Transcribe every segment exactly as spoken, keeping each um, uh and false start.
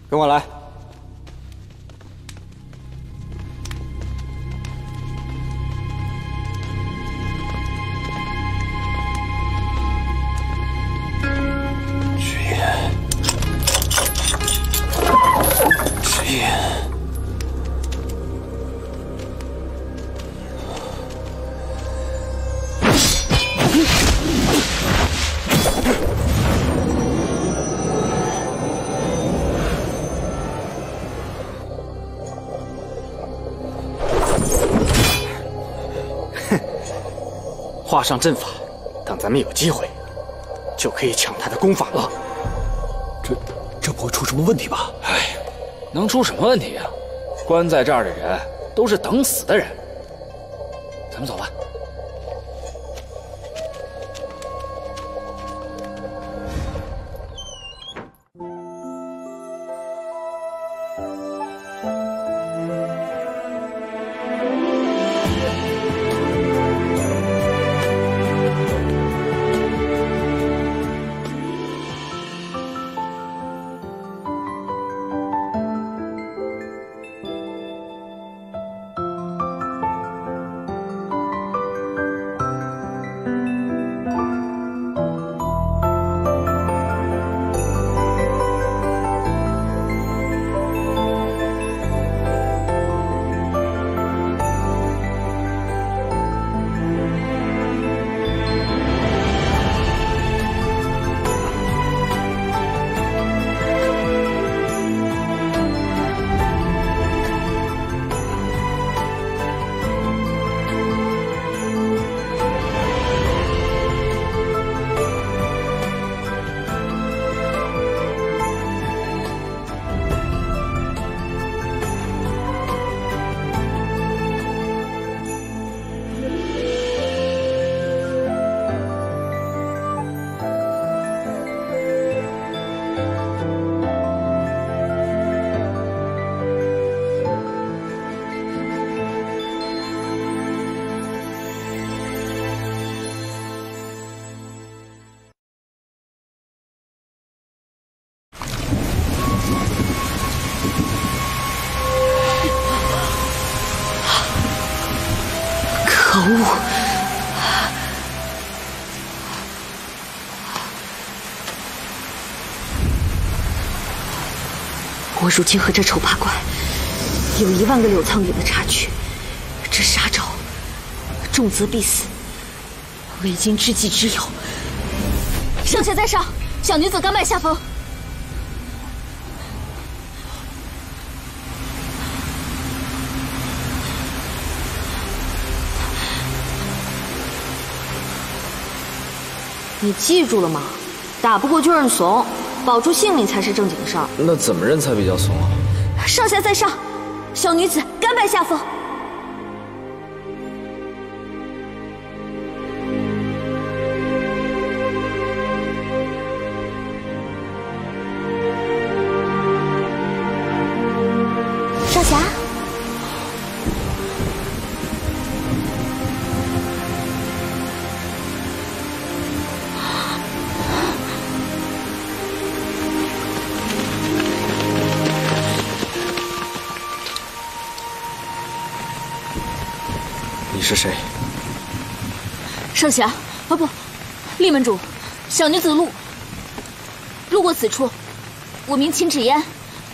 跟我来。 纸烟，纸烟。 画上阵法，等咱们有机会，就可以抢他的功法了。 这这不会出什么问题吧？ 哎，能出什么问题呀？关在这儿的人都是等死的人。咱们走吧。 可恶！我如今和这丑八怪有一万个柳苍羽的差距，这杀招重则必死，未经知己之友。 圣贤在上，小女子甘拜下风。 你记住了吗？打不过就认怂，保住性命才是正经事儿。 那怎么认才比较怂啊？ 上下在上，小女子甘拜下风。少侠。 你是谁？ 圣侠，啊不，厉门主，小女子路路过此处，我名秦芷嫣。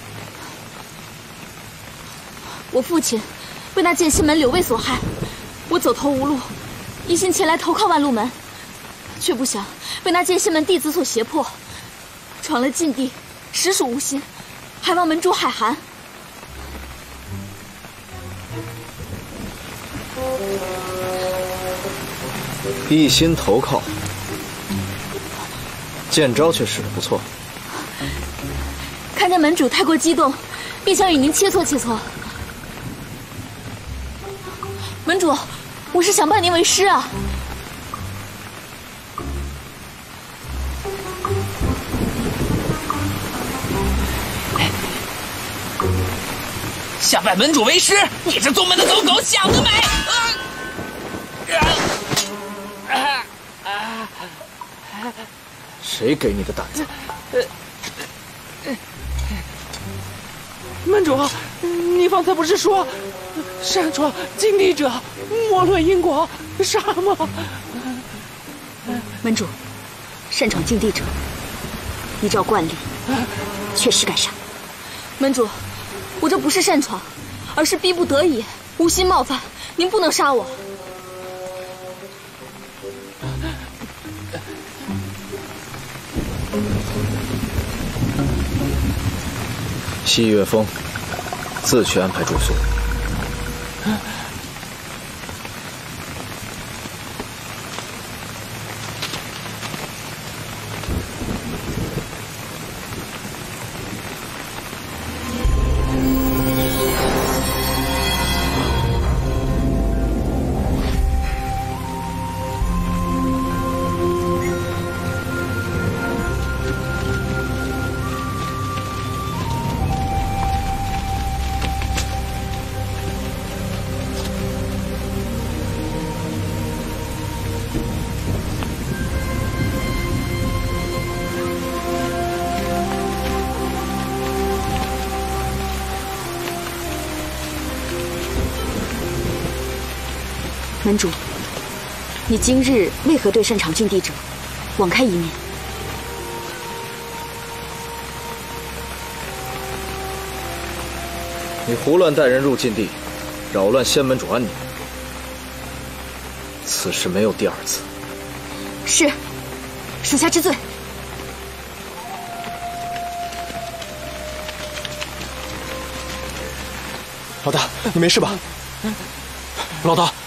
我父亲被那剑心门柳卫所害，我走投无路，一心前来投靠万路门，却不想被那剑心门弟子所胁迫，闯了禁地，实属无心，还望门主海涵。 一心投靠，剑招却使得不错。 看见门主太过激动，便想与您切磋切磋。门主，我是想拜您为师啊。 想拜门主为师，你这宗门的走狗想得美！ 谁给你的胆子？ 门主，你方才不是说擅闯禁地者莫论因果，杀吗？ 门主，擅闯禁地者，依照惯例，确实该杀。 门主，我这不是擅闯，而是逼不得已，无心冒犯，您不能杀我。 西岳峰，自去安排住宿。 门主，你今日为何对擅闯禁地者网开一面？ 你胡乱带人入禁地，扰乱仙门主安宁，此事没有第二次。 是，属下知罪。 老大，你没事吧？老大。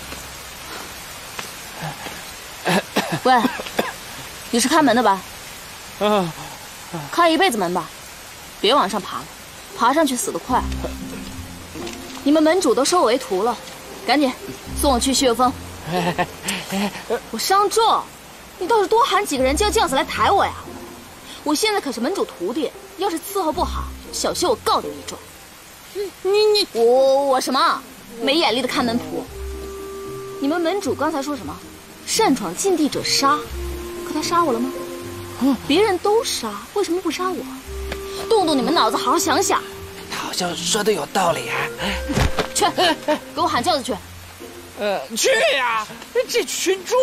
喂，你是看门的吧？ 啊， 看一辈子门吧，别往上爬了，爬上去死得快。你们门主都收我为徒了，赶紧送我去西岳峰。我商纣，你倒是多喊几个人叫将士来抬我呀！我现在可是门主徒弟，要是伺候不好，小心我告你一状。你你我我我什么？没眼力的看门仆！你们门主刚才说什么？ 擅闯禁地者杀，可他杀我了吗？嗯，别人都杀，为什么不杀我？动动你们脑子，好好想想。 他好像说的有道理啊！ 去，给我喊轿子去。 呃，去呀！这群猪！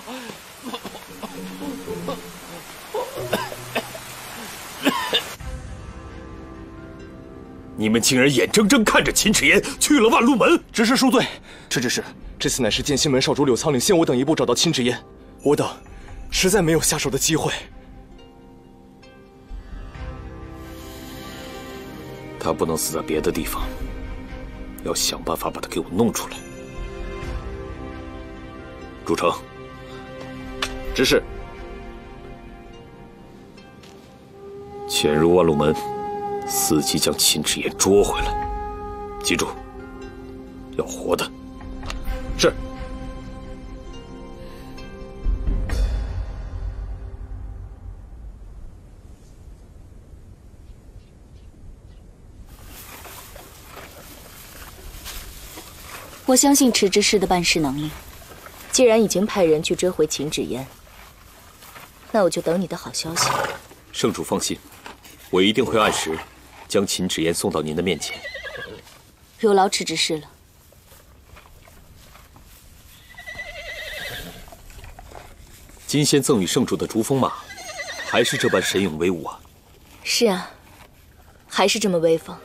你们竟然眼睁睁看着秦赤炎去了万路门！ 执事恕罪，这只是。 这次乃是剑心门少主柳苍岭先我等一步找到秦赤炎，我等实在没有下手的机会。 他不能死在别的地方，要想办法把他给我弄出来。朱成，执事，潜入万路门，伺机将秦赤炎捉回来。记住，要活的。 是。 我相信池执事的办事能力。既然已经派人去追回秦芷嫣，那我就等你的好消息。 圣主放心，我一定会按时将秦芷嫣送到您的面前。 有劳池执事了。 今先赠与圣主的逐风马，还是这般神勇威武啊！ 是啊，还是这么威风。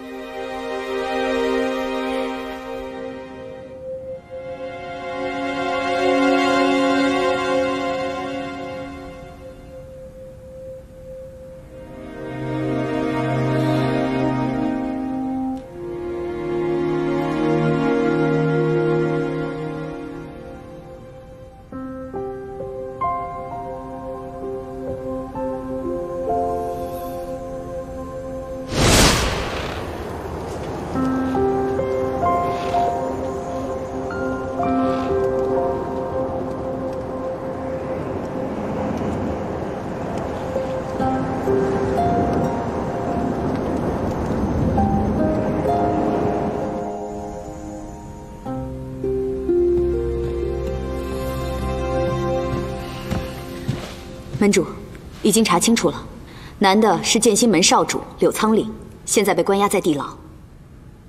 门主，已经查清楚了，男的是剑心门少主柳苍岭，现在被关押在地牢。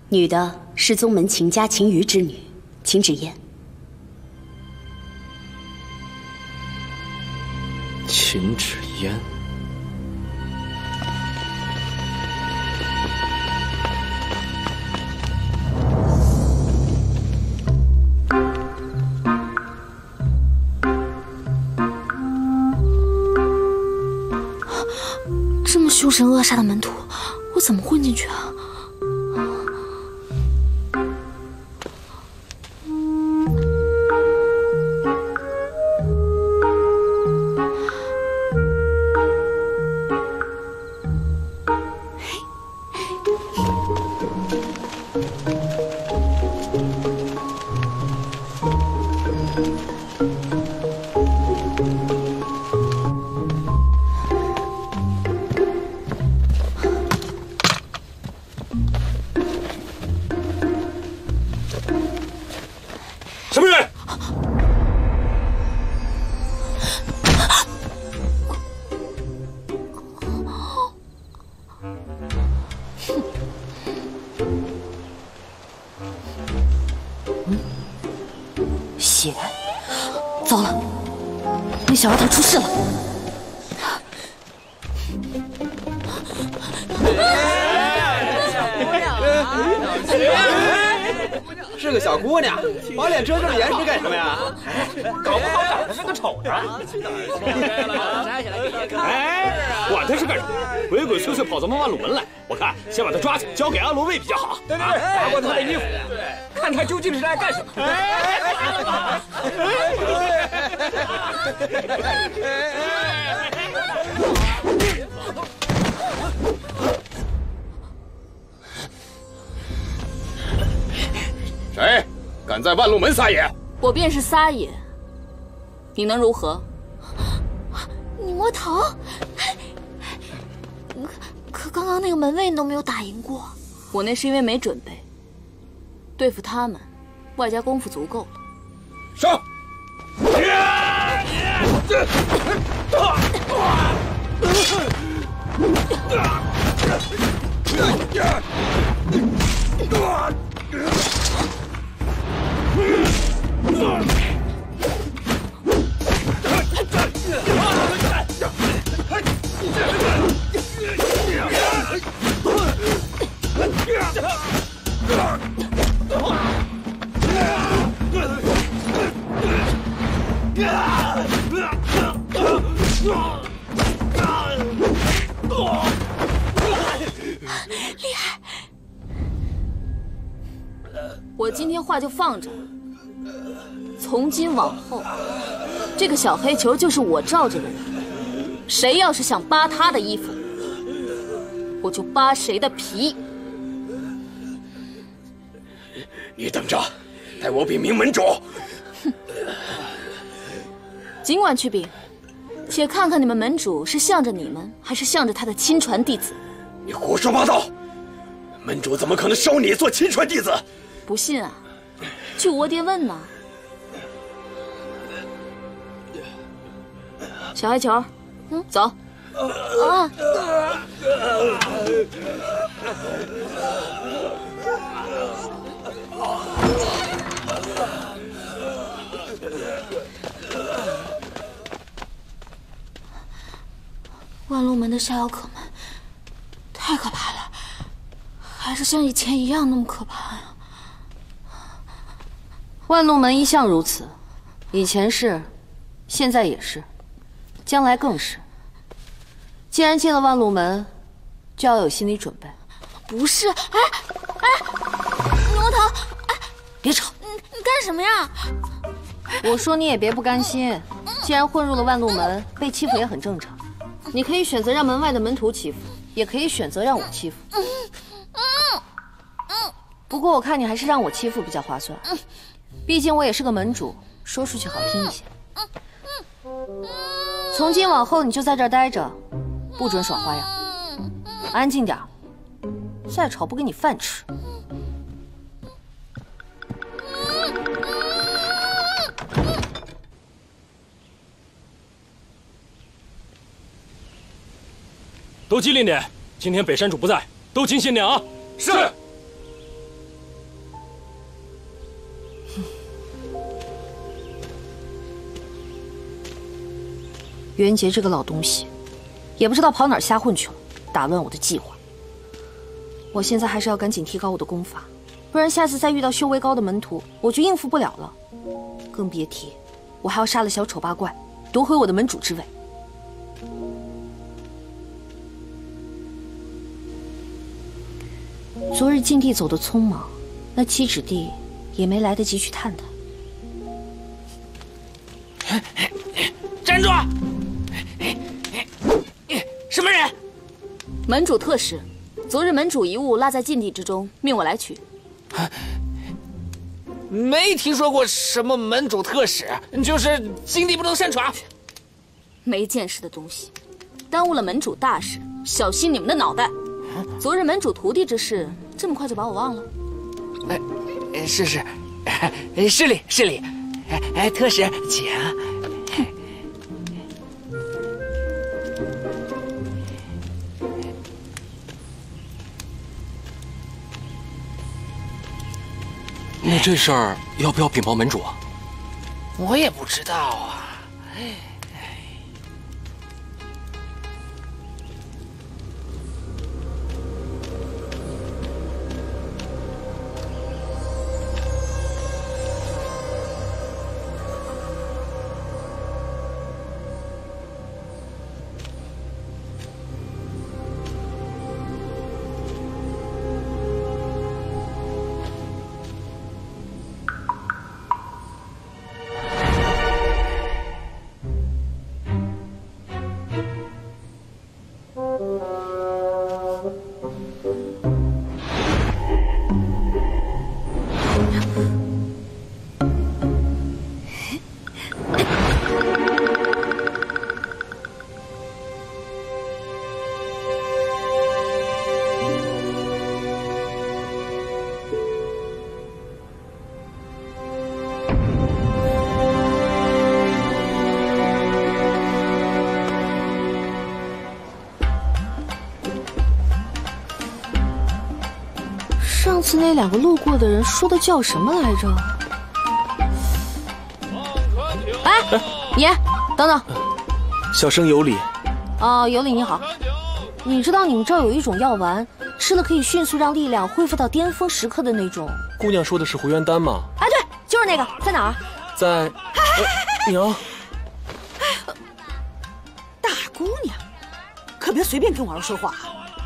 女的是宗门秦家秦瑜之女秦芷嫣。 秦芷嫣。 这么凶神恶煞的门徒，我怎么混进去啊？ 血！糟了，那小丫头出事了！ 是个小姑娘，把脸遮这么严实干什么呀？搞不好长得是个丑人。 哎，管他是干什么，鬼鬼祟祟跑咱们万鲁门来，我看先把他抓起来，交给阿罗卫比较好。 对对对，扒过他的衣服，看他究竟是来干什么。 谁敢在万路门撒野？ 我便是撒野，你能如何？你摸头？可可刚刚那个门卫你都没有打赢过。我那是因为没准备，对付他们，外加功夫足够了。 上！ 厉害！我今天话就放这儿，从今往后，这个小黑球就是我罩着的人。谁要是想扒他的衣服，我就扒谁的皮。 你等着，待我禀明门主。 哼，尽管去禀，且看看你们门主是向着你们，还是向着他的亲传弟子。 你胡说八道！门主怎么可能收你做亲传弟子？ 不信啊，去窝爹问呐。小黑球，嗯，走。啊！万路门的下药客们太可怕了，还是像以前一样那么可怕呀！ 万路门一向如此，以前是，现在也是，将来更是。既然进了万路门，就要有心理准备。 不是，哎哎，牛头，哎， 别吵！ 你你干什么呀？ 我说你也别不甘心，既然混入了万路门，被欺负也很正常。你可以选择让门外的门徒欺负，也可以选择让我欺负。嗯嗯嗯。不过我看你还是让我欺负比较划算，毕竟我也是个门主，说出去好听一些。从今往后你就在这儿待着，不准耍花样，安静点，再吵不给你饭吃。 都机灵点，今天北山主不在，都清醒点啊！ 是。 袁杰这个老东西，也不知道跑哪儿瞎混去了，打乱我的计划。我现在还是要赶紧提高我的功法，不然下次再遇到修为高的门徒，我就应付不了了。更别提我还要杀了小丑八怪，夺回我的门主之位。昨日禁地走得匆忙，那七指地也没来得及去探探。 站住！什么人？ 门主特使，昨日门主遗物落在禁地之中，命我来取。 没听说过什么门主特使，就是禁地不能擅闯。 没见识的东西，耽误了门主大事，小心你们的脑袋！昨日门主徒弟之事，这么快就把我忘了？ 哎，是是，失礼失礼。哎哎，特使，请。 那这事儿要不要禀报门主啊？ 我也不知道啊。 上次那两个路过的人说的叫什么来着？哎，你等等， 小生有礼。 哦，有礼你好。你知道你们这儿有一种药丸，吃了可以迅速让力量恢复到巅峰时刻的那种？ 姑娘说的是回元丹吗？ 哎，对，就是那个，在哪儿？ 在。呃、娘。 大姑娘，可别随便跟王儿说话。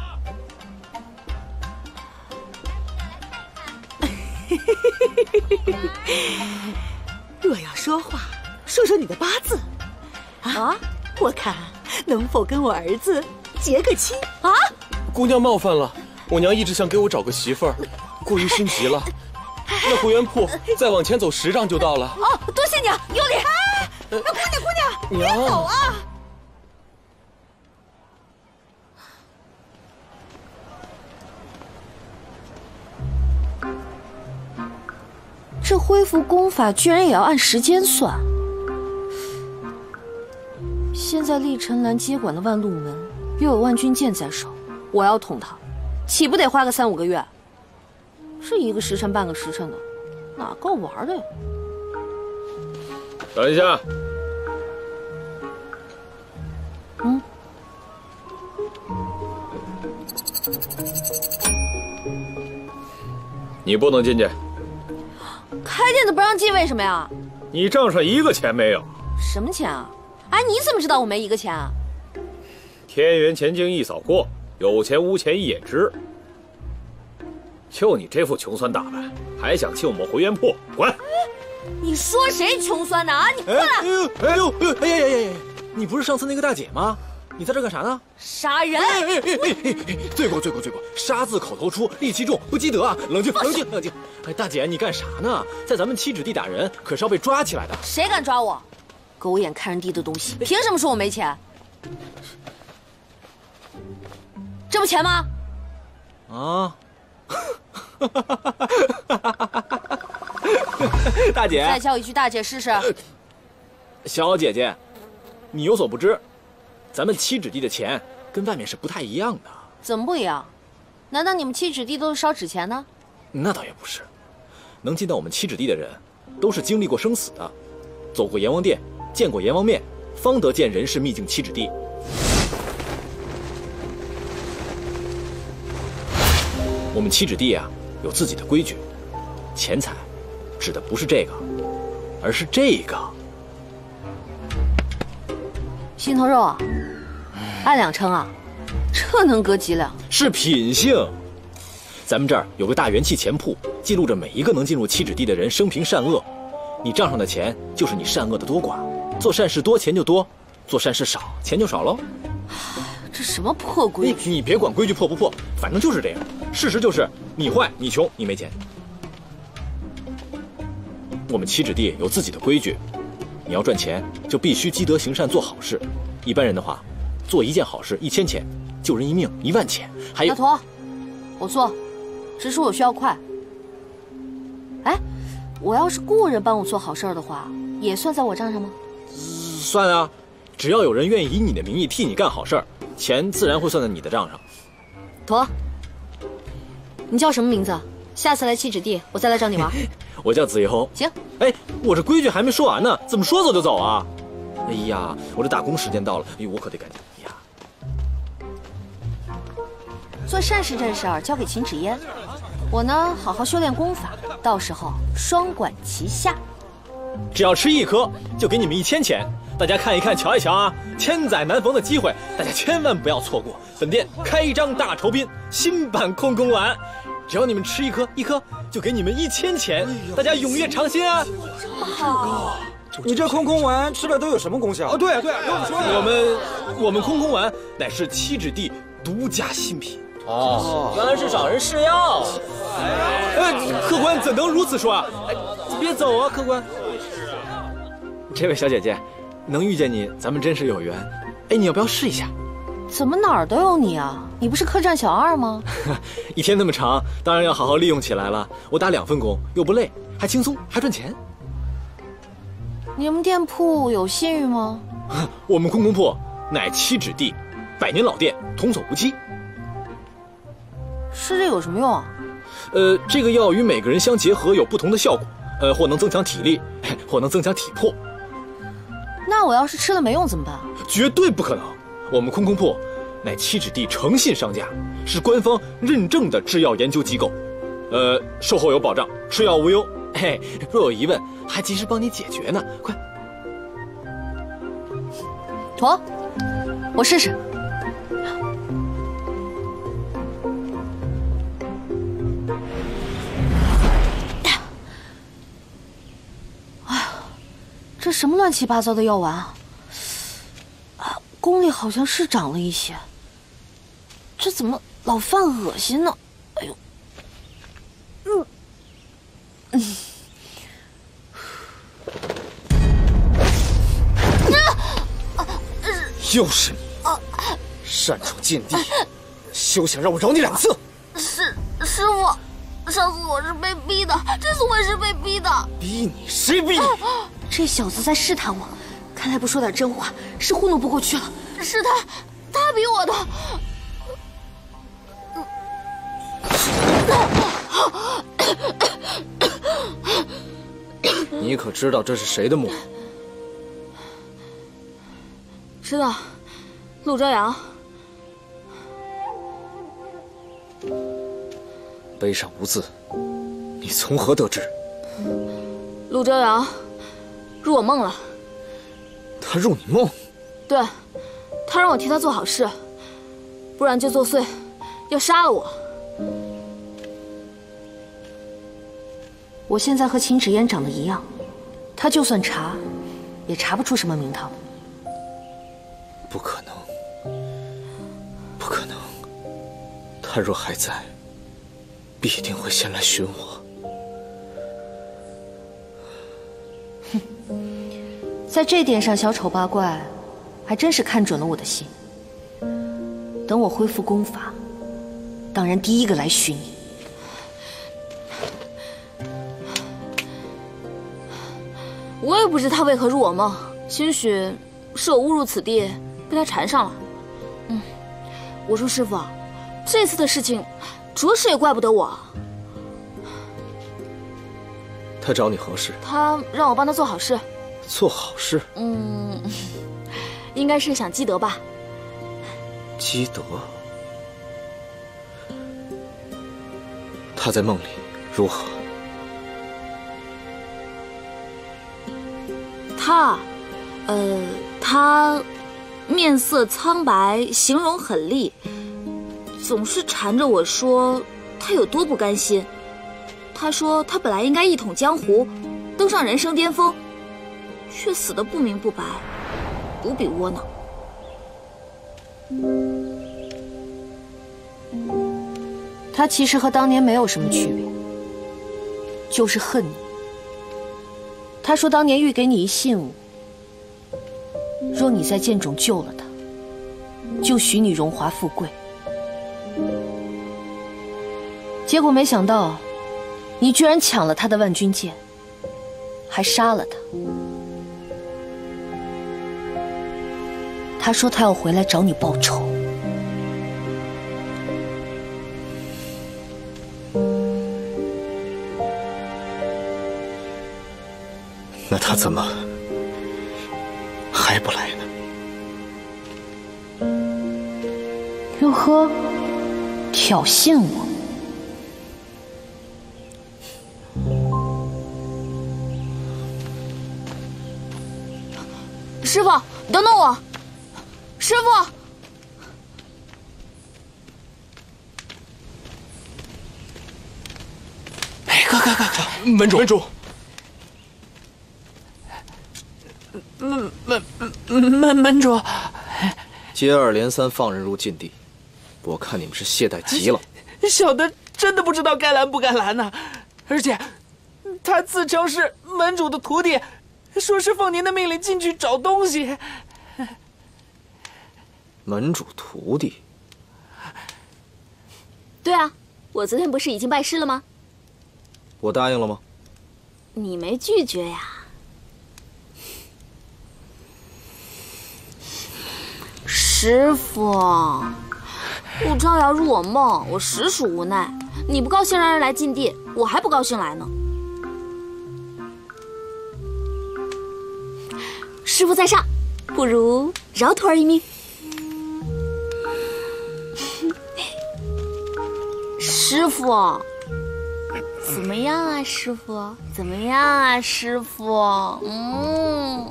若要说话，说说你的八字啊！我看能否跟我儿子结个亲啊？ 姑娘冒犯了，我娘一直想给我找个媳妇儿，过于心急了。那回元铺再往前走十丈就到了。 哦，多谢娘，有礼。姑娘，姑娘，别走啊！ 这恢复功法居然也要按时间算。现在厉晨兰接管了万路门，又有万军剑在手，我要捅他，岂不得花个三五个月？是一个时辰半个时辰的，哪够玩的呀？ 等一下。 嗯。 你不能进去。 开店的不让进，为什么呀？ 你账上一个钱没有。 什么钱啊？哎，你怎么知道我没一个钱啊？ 天元前境一扫过，有钱无钱一眼知。就你这副穷酸打扮，还想进我们回元铺？滚！ 你说谁穷酸呢？啊，你过来！ 哎呦，哎呦，哎呀呀呀呀！你不是上次那个大姐吗？你在这干啥呢？ 杀人！ 哎哎哎哎哎！罪过罪过罪过！杀字口头出，戾气重，不积德啊！冷静冷静冷静！哎，大姐，你干啥呢？在咱们七指地打人，可是要被抓起来的。 谁敢抓我？狗眼看人低的东西，凭什么说我没钱？这不钱吗？ 啊！大姐， 再叫一句大姐试试。 小姐姐，你有所不知，咱们七指地的钱跟外面是不太一样的。 怎么不一样？难道你们七指地都是烧纸钱呢？ 那倒也不是，能进到我们七指地的人，都是经历过生死的，走过阎王殿，见过阎王面， 方得见人事秘境七指地。我们七指地啊，有自己的规矩。钱财，指的不是这个，而是这个。 心头肉啊，按两称啊，这能隔几两？ 是品性。咱们这儿有个大元气钱铺，记录着每一个能进入七指地的人生平善恶。你账上的钱就是你善恶的多寡，做善事多钱就多，做善事少钱就少喽。 这什么破规矩？ 你你别管规矩破不破，反正就是这样。事实就是你坏，你穷，你没钱。我们七指地有自己的规矩，你要赚钱就必须积德行善做好事。一般人的话，做一件好事一千钱，救人一命一万钱。还有， 大头，我做，只是我需要快。哎，我要是雇人帮我做好事的话，也算在我账上吗？ 算啊，只要有人愿意以你的名义替你干好事，钱自然会算在你的账上。 妥，你叫什么名字？下次来七指地，我再来找你玩。 我叫子由。 行。 哎，我这规矩还没说完呢，怎么说走就走啊？哎呀，我这打工时间到了，哎呦，我可得赶紧。哎呀， 做善事这事儿交给秦芷嫣，我呢好好修炼功法，到时候双管齐下。 只要吃一颗，就给你们一千钱。大家看一看，瞧一瞧啊，千载难逢的机会，大家千万不要错过。本店开张大酬宾，新版空空丸。只要你们吃一颗，一颗就给你们一千钱，大家踊跃尝鲜啊！ 好，你这空空丸吃了都有什么功效？ 哦，对啊对啊，跟我们说。我们我们空空丸乃是七指地独家新品。 哦，原来是找人试药。 哎，客官怎能如此说啊？哎，别走啊，客官。这位小姐姐，能遇见你，咱们真是有缘。哎，你要不要试一下？ 怎么哪儿都有你啊？你不是客栈小二吗？ 一天那么长，当然要好好利用起来了。我打两份工，又不累，还轻松，还赚钱。 你们店铺有信誉吗？ 我们空空铺乃七指地，百年老店，童叟无欺。 吃这有什么用啊？ 呃，这个药与每个人相结合有不同的效果，呃，或能增强体力，或能增强体魄。 那我要是吃了没用怎么办？ 绝对不可能。我们空空铺乃七指地诚信商家，是官方认证的制药研究机构，呃，售后有保障，吃药无忧。嘿，若有疑问，还及时帮你解决呢。快， 妥，我试试。哎呀，这什么乱七八糟的药丸啊！啊，功力好像是长了一些，这怎么老犯恶心呢？哎呦，嗯嗯。 又是你，擅闯禁地，休想让我饶你两次！ 师师傅，上次我是被逼的，这次我也是被逼的。 逼你？谁逼你？ 这小子在试探我，看来不说点真话是糊弄不过去了。 是他，他逼我的。 你可知道这是谁的墓？ 知道，陆朝阳。 碑上无字，你从何得知？ 陆朝阳入我梦了。 他入你梦？ 对，他让我替他做好事，不然就作祟，要杀了我。 我现在和秦芷嫣长得一样，他就算查，也查不出什么名堂。 不可能，不可能！他若还在，必定会先来寻我。 哼，在这点上，小丑八怪还真是看准了我的心。等我恢复功法，当然第一个来寻你。 我也不知他为何入我梦，兴许是我误入此地。被他缠上了，嗯，我说师傅，这次的事情，着实也怪不得我。 他找你何事？ 他让我帮他做好事。 做好事？ 嗯， 应该是想积德吧。 积德？他在梦里如何？ 他，呃，他面色苍白，形容很厉，总是缠着我说他有多不甘心。他说他本来应该一统江湖，登上人生巅峰，却死得不明不白，无比窝囊。 他其实和当年没有什么区别，就是恨你。他说当年欲给你一信物，若你在剑冢救了他，就许你荣华富贵。结果没想到，你居然抢了他的万钧剑，还杀了他。他说他要回来找你报仇。 那他怎么还不来呢？ 哟呵，挑衅我！ 师傅，等等我！师傅， 哎，快快快快！ 门主，门主。 门门门门主， 接二连三放人入禁地，我看你们是懈怠极了。 小的真的不知道该拦不该拦呢，而且他自称是门主的徒弟，说是奉您的命令进去找东西。 门主徒弟？ 对啊，我昨天不是已经拜师了吗？ 我答应了吗？ 你没拒绝呀。师傅，陆昭瑶入我梦，我实属无奈。你不高兴让人来禁地，我还不高兴来呢。师傅在上，不如饶徒儿一命。师傅，怎么样啊？师傅，怎么样啊？师傅，嗯，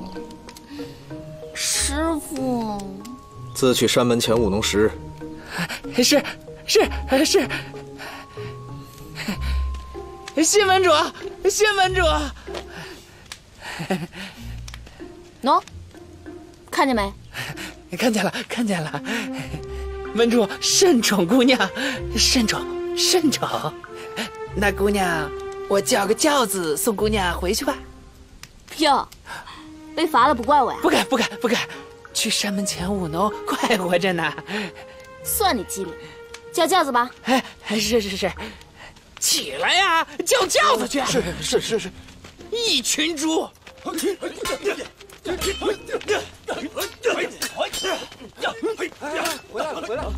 师傅。 自去山门前务农时日。是是是。谢门主，谢门主。 喏，看见没？ 看见了，看见了。门主慎宠姑娘，慎宠慎宠。那姑娘，我叫个轿子送姑娘回去吧。 哟，被罚了不怪我呀？ 不敢不敢不敢。去山门前务农，快活着呢。 算你机灵，叫轿子吧。 哎，是是是，起来呀，叫轿子去。 是是是是， 一群猪。 回来了回来了！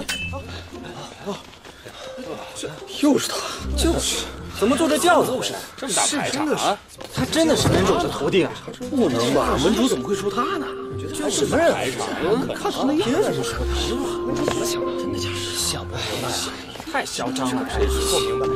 又是他，就是，怎么坐这轿子？就是这么大排场啊！他真的是门主的徒弟啊？不能吧？门主怎么会说他呢？这什么人排场？看他那样子就是个头啊！怎么想的？真的假的？想不明白啊！太嚣张了！谁不明白？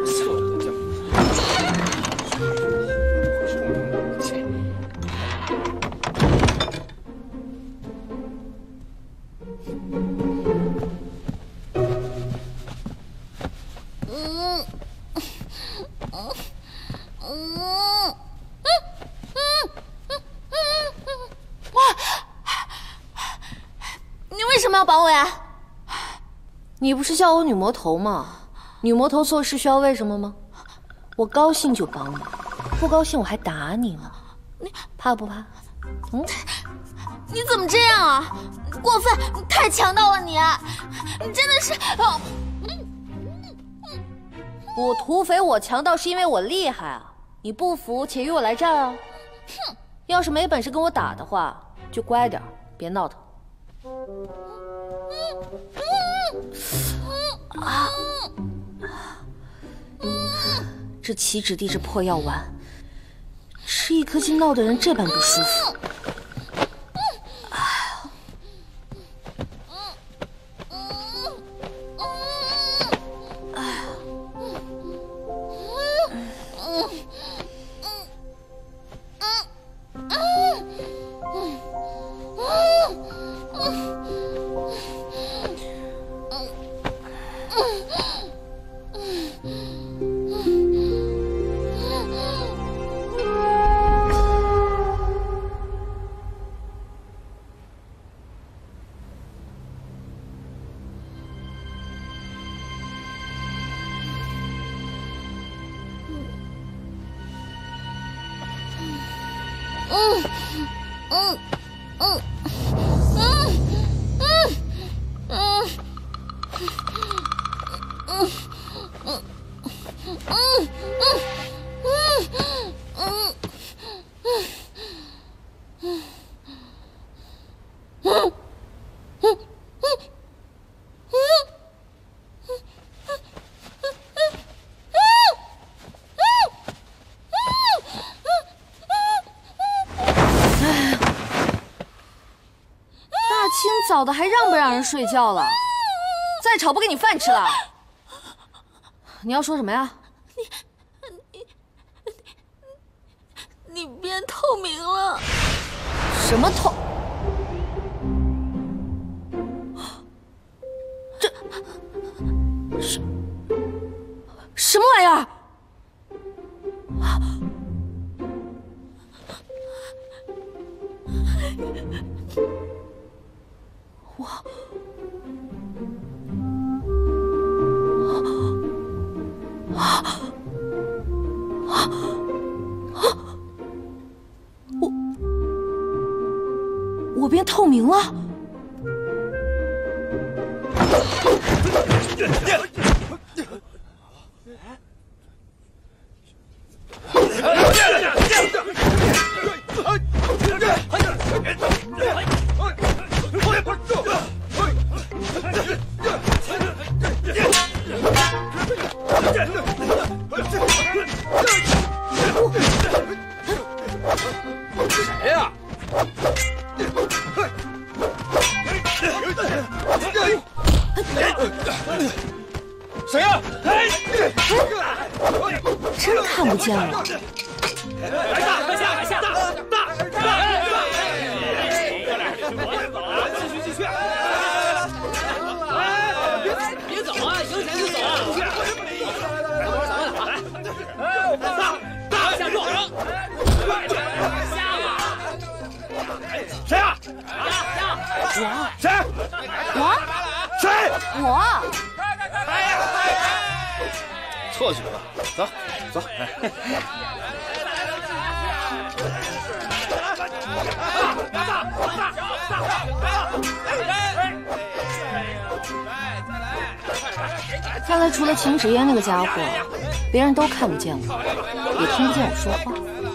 要绑我呀？ 你不是叫我女魔头吗？女魔头做事需要为什么吗？我高兴就绑你，不高兴我还打你呢。你怕不怕？嗯？ 你怎么这样啊？过分！你太强盗了你！你真的是……哦、 我土匪，我强盗是因为我厉害啊！你不服，且与我来战啊！哼！要是没本事跟我打的话，就乖点，别闹腾。啊！这岂止地这破药丸，吃一颗竟闹得人这般不舒服。 早的还让不让人睡觉了？再吵不给你饭吃了！你要说什么呀？ 你你你变透明了？ 什么透？这什什么玩意儿？我啊啊！我我变透明了。 谁呀？谁呀？ 真看不见了。 来大，快下，快下！大大大！继续继续！别走啊，赢钱就走啊！来，哎，大大下注！下吧！谁呀？ 我。 谁？ 我。 谁？ 我。 错觉了，走走。 看来除了秦芷嫣那个家伙，别人都看不见我，也听不见我说话。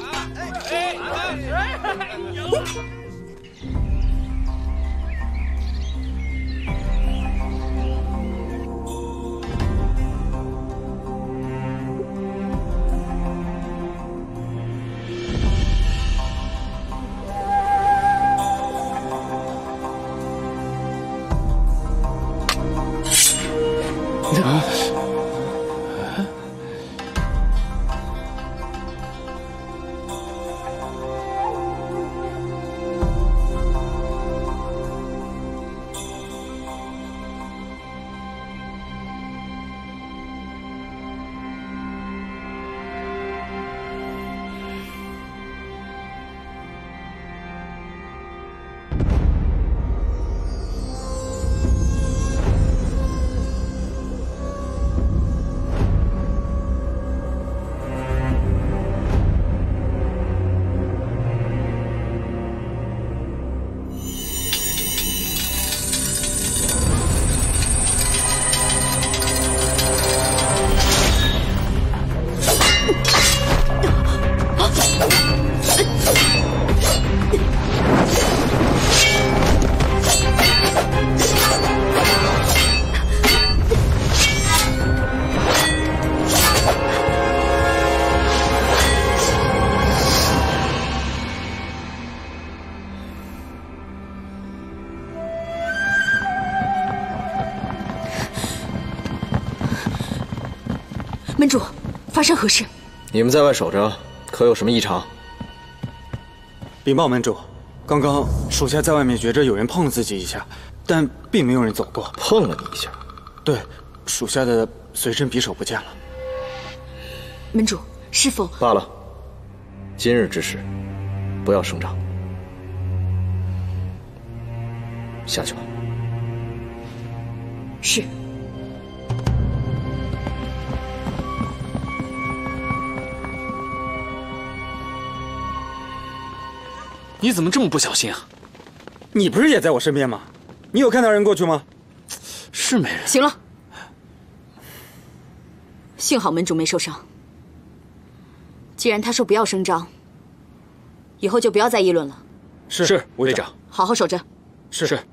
门主，发生何事？ 你们在外守着，可有什么异常？ 禀报门主， 刚刚属下在外面觉着有人碰了自己一下，但并没有人走过。 碰了你一下？ 对，属下的随身匕首不见了。 门主，是否罢了？今日之事，不要声张。下去吧。 是。 你怎么这么不小心啊？ 你不是也在我身边吗？你有看到人过去吗？ 是没人。 行了，幸好门主没受伤。既然他说不要声张，以后就不要再议论了。 是是，卫长， 好好守着。 是是。